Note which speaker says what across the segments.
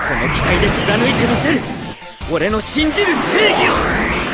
Speaker 1: この機体で貫いてみせる俺の信じる正義を。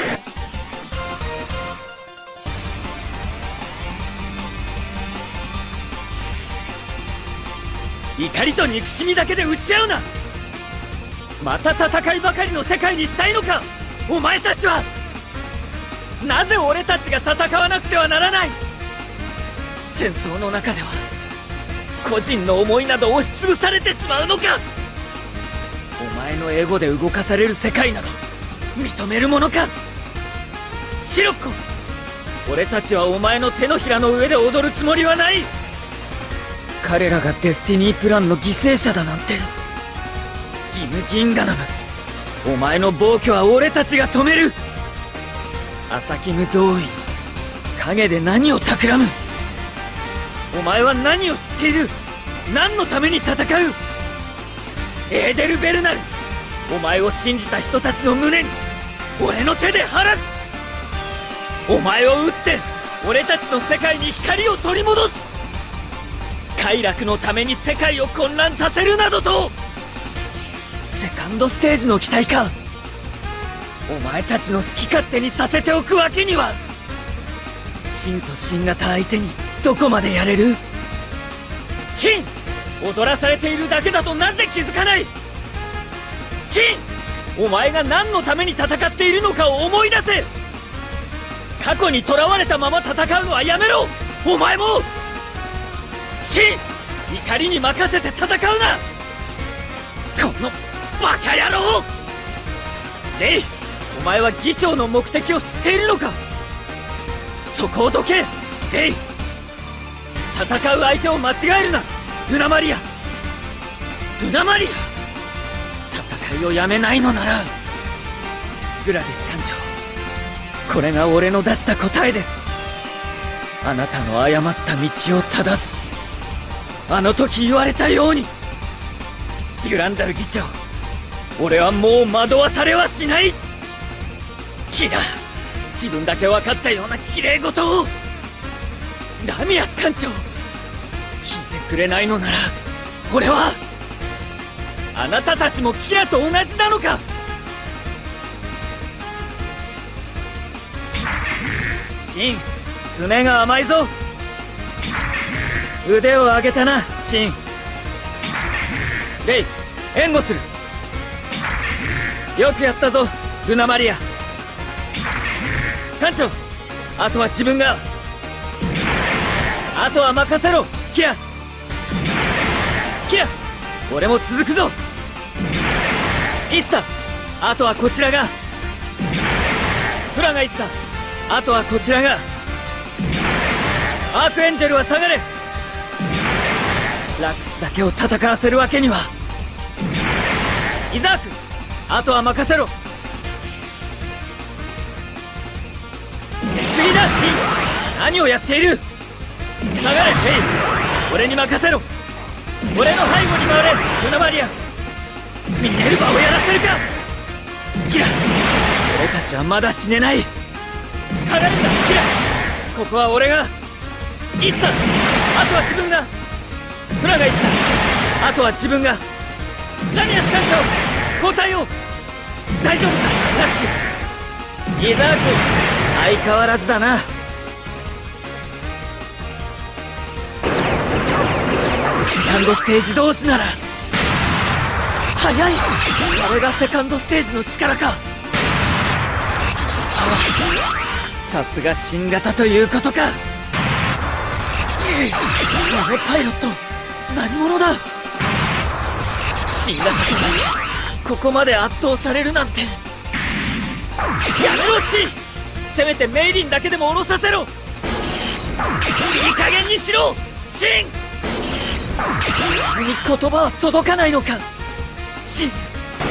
Speaker 1: 怒りと憎しみだけで打ち合うな。また戦いばかりの世界にしたいのかお前たちは。なぜ俺たちが戦わなくてはならない。戦争の中では個人の思いなど押しつぶされてしまうのか。お前のエゴで動かされる世界など認めるものか。シロッコ、俺たちはお前の手のひらの上で踊るつもりはない。彼らがデスティニープランの犠牲者だなんて。ギム・ギンガナム、お前の暴挙は俺たちが止める。アサキム同意、影で何を企む。お前は何を知っている。何のために戦う。エーデル・ベルナル、お前を信じた人たちの胸に俺の手で晴らす。お前を撃って俺たちの世界に光を取り戻す。快楽のために世界を混乱させるなどと。セカンドステージの期待か。お前たちの好き勝手にさせておくわけには。真と新型相手にどこまでやれる。真、踊らされているだけだとなぜ気づかない。真、お前が何のために戦っているのかを思い出せ。過去にとらわれたまま戦うのはやめろ。お前も真、怒りに任せて戦うな。このバカ野郎。レイ、お前は議長の目的を知っているのか。そこをどけレイ。戦う相手を間違えるなルナマリア。ルナマリア、戦いをやめないのなら。グラディス艦長、これが俺の出した答えです。あなたの誤った道を正す。あの時言われたように。デュランダル議長、俺はもう惑わされはしない。キラ、自分だけ分かったような綺麗事を。ラミアス艦長、聞いてくれないのなら俺は。あなたたちもキラと同じなのか。シン、爪が甘いぞ。腕を上げたなシン。レイ、援護する。よくやったぞルナマリア。艦長、あとは自分が。あとは任せろキラ。キラ、俺も続くぞ。イッサ、あとはこちらが。フラがイッサ、あとはこちらが。アークエンジェルは下がれ。ラクスだけを戦わせるわけには。イザーク、あとは任せろ。次だシン、何をやっている。下がれフェイ、俺に任せろ。俺の背後に回れルナマリア。ミネルヴァをやらせるか。キラ、俺たちはまだ死ねない。下がるんだキラ、ここは俺が。イッサ、あとは自分が。フラがイッサ、あとは自分が。ラミアス艦長、交代を。大丈夫かラクス。イザーク、相変わらずだな。セカンドステージ同士なら。早い。あれがセカンドステージの力か。さすが新型ということか。あのパイロット何者だ。新型とここまで圧倒されるなんて。やめろシン、せめてメイリンだけでも降ろさせろ。いい加減にしろシン。に言葉は届かないのか。シン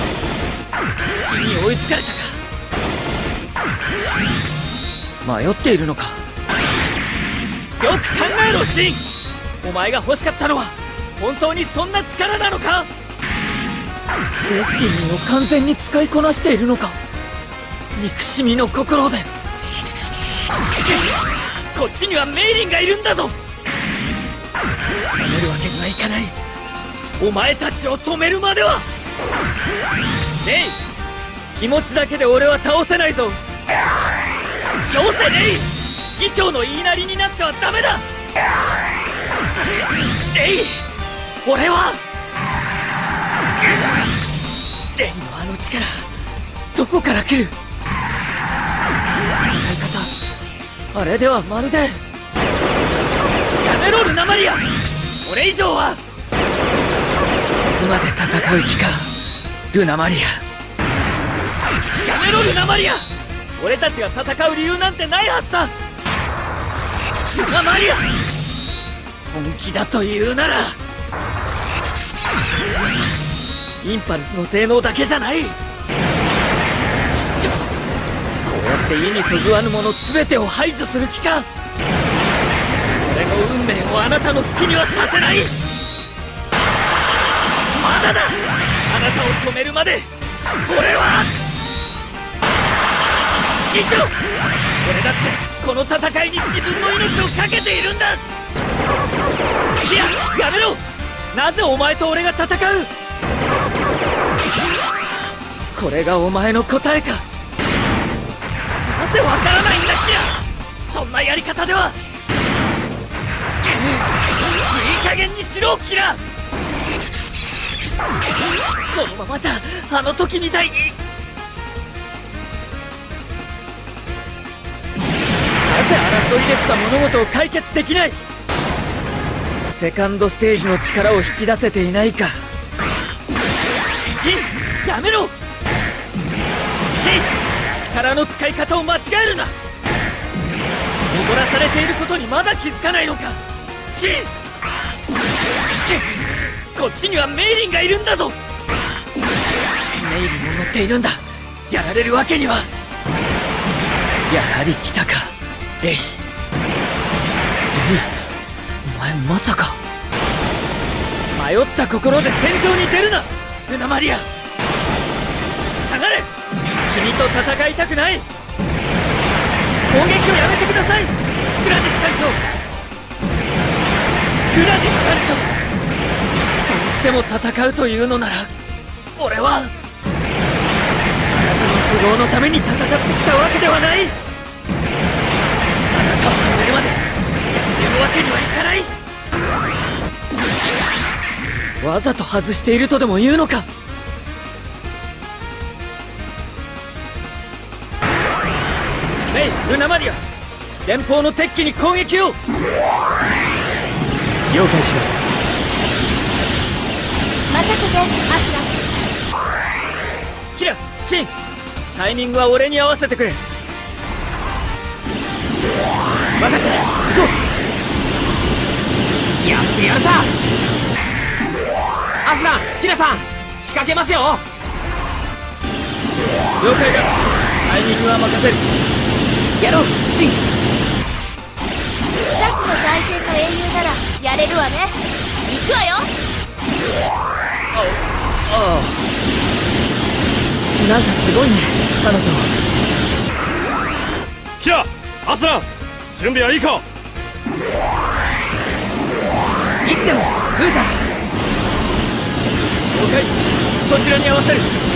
Speaker 1: に追いつかれたか。迷っているのか。よく考えろシン。お前が欲しかったのは本当にそんな力なのか。デスティニーを完全に使いこなしているのか。憎しみの心で。こっちにはメイリンがいるんだぞ。止めるわけにはいかない。お前たちを止めるまでは。 レイ、気持ちだけで俺は倒せないぞ。よせレイ、議長の言いなりになってはダメだ。レイ、俺はレイのあの力、どこから来る？戦い方、あれではまるで。やめろルナマリア、これ以上は。ここまで戦う気かルナマリア。やめろルナマリア、俺たちが戦う理由なんてないはずだ。ルナマリア、本気だと言うなら、インパルスの性能だけじゃない。こうやって意にそぐわぬもの全てを排除する気か。俺の運命をあなたの好きにはさせない。まだだ、あなたを止めるまで俺は。議長、俺だってこの戦いに自分の命を懸けているんだ。いや、やめろ。なぜお前と俺が戦う？これがお前の答えか。なぜわからないんだキラ。そんなやり方では。いい加減にしろキラ。このままじゃあの時みたいに。なぜ争いでしか物事を解決できない？セカンドステージの力を引き出せていないか。シン、やめろ。シン、力の使い方を間違えるな。踊らされていることにまだ気づかないのか。シン、こっちにはメイリンがいるんだぞ。メイリンも乗っているんだ。やられるわけには。やはり来たかレイ。レイ、お前まさか。迷った心で戦場に出るなルナマリア。下がれ、君と戦いたくない。攻撃をやめてくださいクラディス艦長。クラディス艦長、どうしても戦うというのなら、俺はあなたの都合のために戦ってきたわけではない。あなたを止めるまでやめるわけにはいかない。わざと外しているとでも言うのか。レイ、ルナマリア、前方の鉄器に攻撃を。
Speaker 2: 了解しました。
Speaker 3: 任せてアスラ。
Speaker 1: キラ、シン、タイミングは俺に合わせてくれ。分かった、行こう。
Speaker 2: やってやるさ。アスラン、キラさん、仕掛けますよ。
Speaker 1: 了解だ、タイミングは任せる。
Speaker 2: やろう、シン。
Speaker 3: さっきの対戦の英雄ならやれるわね。行くわよ。
Speaker 1: ああ、なんかすごいね彼女。
Speaker 4: キラ、アスラン、準備はいいか。
Speaker 2: いつでもブーさん。
Speaker 1: 了解、そちらに合わせる。